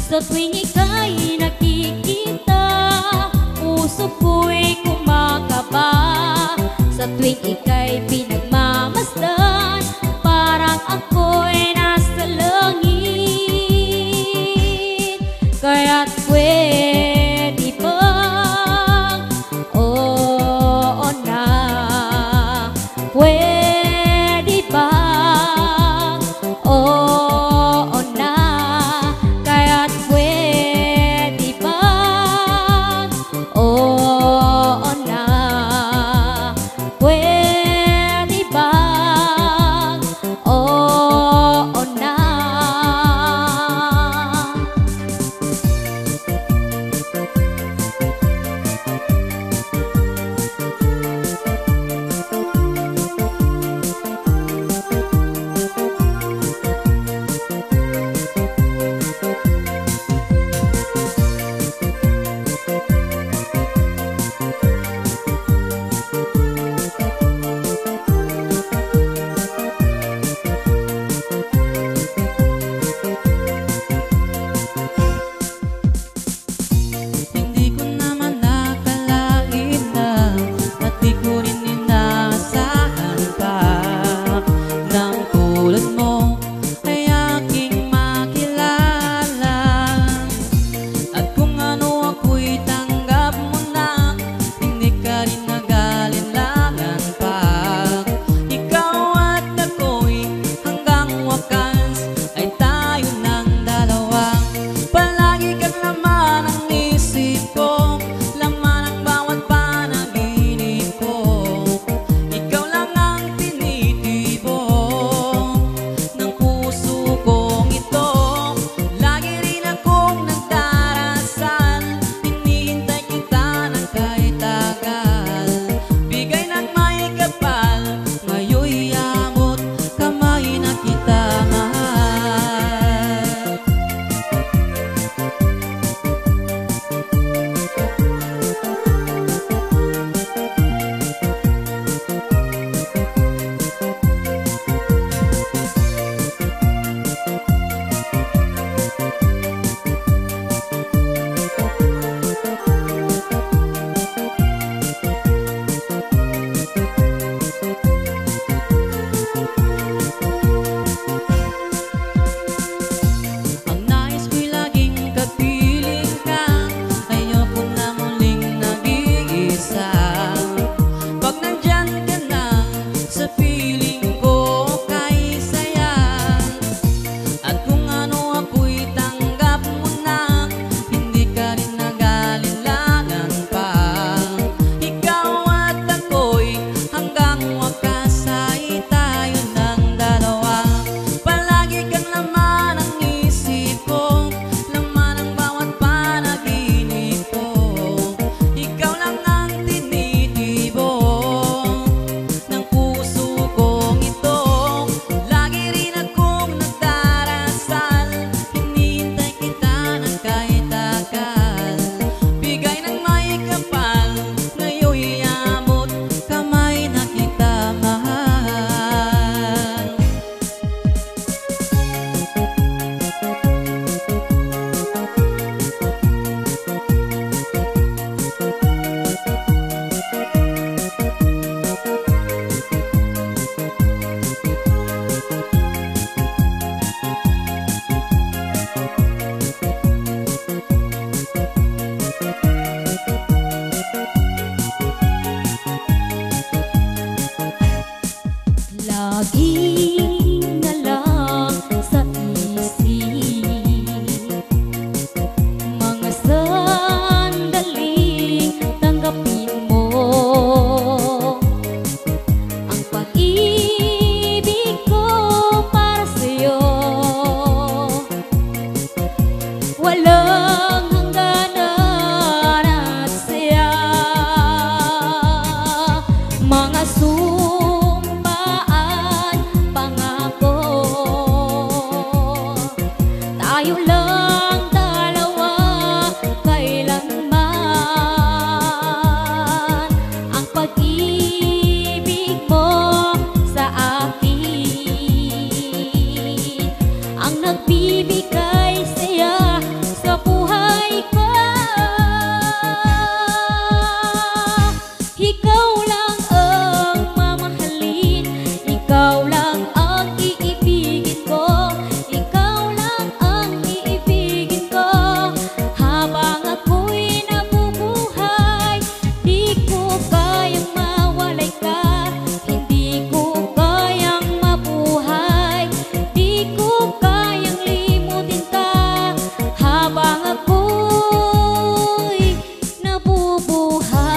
Sa tuwing ika'y nakikita, puso ko'y kumakaba. Sa tuwing ika'y pinagmamasdan, parang ako'y nasa langit. Kaya't pwede bang oo na, pwede bang oo na, kaya't pwede bang oo na, pwede bang oo na. Hindi ko naman nakalain na at di ko rin inaasahan pa nang tulad mo ay aking makilala. At kung ano ako'y tanggap mo na, hindi ka rin nag-alinlangan pa. Ikaw at ako'y hanggang wakas ay tayo ng dalawa. Palagi kang laman ang isip ko, laman ang bawat panaginip ko. Ikaw lang ang tinitibo ng puso kong ito. Lagi rin akong nagdarasal, hinihintay kita ng kahit tagal. Bigay ng may kapal, ngayon'y amot kamay na kita mahal. Ang nais ko'y laging kapiling ka, ayoko na muling nag-iisa. Pag nandyan ka na sa piling ko kay saya. At kung ano ako'y tanggap mo na, hindi ka rin nag-alinlangan pa. Ikaw at ako'y hanggang wakas ay tayo ng dalawa. Palagi kang laman ang isip ko, laman ang bawat panaginip ko. Ikaw lang ang tinitibo ng puso kong ito. Lagi rin akong nagdarasal, hinihintay kita ng kahit tagal. Bigay ng may kapal, ngayon'y amot kamay na kita mahal. Laging na lang sa isip mga sandaling tanggapin mo ang pag-ibig ko para sa'yo. Walang hangganan at saya, mga sumpaan, pangalan ikaw lang ang iibigin ko, ikaw lang ang iibigin ko. Habang ako'y nabubuhay, di ko kayang mawalay ka, hindi ko kayang mabuhay, di ko kayang limutin ka. Habang ako'y nabubuhay.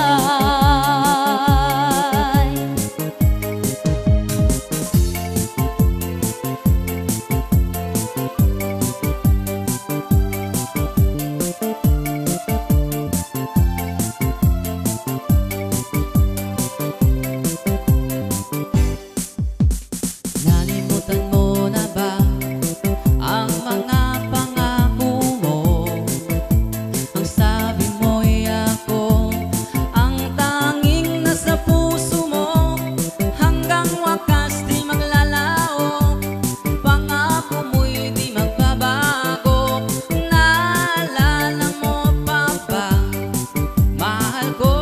Nalimutan mo na ba ang mga pangako mo? Ang sabi mo'y ako ang tanging nasa puso mo, hanggang wakas di maglalaho, pangako mo'y di magbabago. Naalala mo pa ba, mahal ko?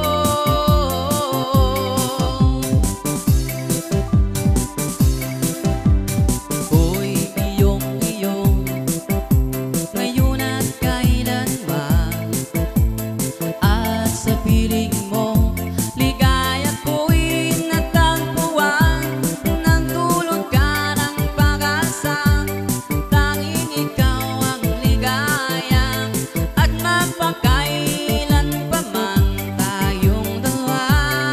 Ko'y iyong-iyong ngayon at kailanman, at sa piling mo ligaya ko'y natagpuan. Nagdulot ka ng pag-asa, tanging ikaw ang ligaya, at mapakailan pa man tayong dalawa.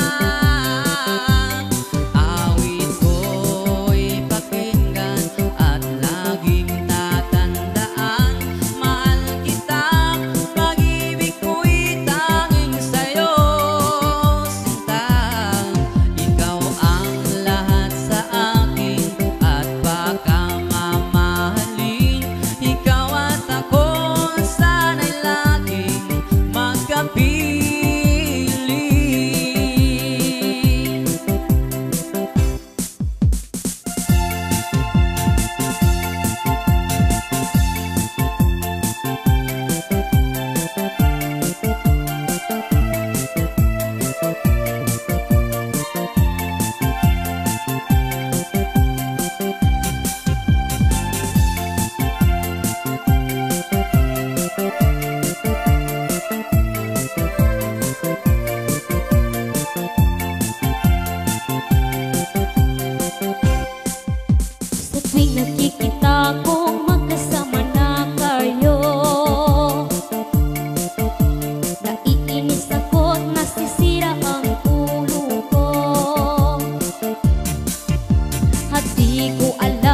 Awit ko'y pakinggan at laging tatandaan, mahal kita, pag-ibig ko'y tanging sa'yo, sinta. Ikaw ang lahat sa akin at baka mamahalin, ikaw at ako sana'y laging magkapiling. Sa tuwing nakikita kong magkasama na kayo, naiinis ako't nasisira ang ulo ko, at di ko alam